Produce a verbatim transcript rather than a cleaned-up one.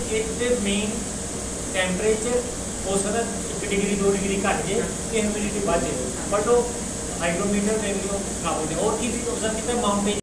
ये main temperature हो सकता एक डिग्री दो डिग्री घट जाए कि ह्यूमिडिटी बढ़ जाए, बट वो हाइग्रोमीटर में भी वो खराब हो जाए। और की भी हो सकता माउंटेन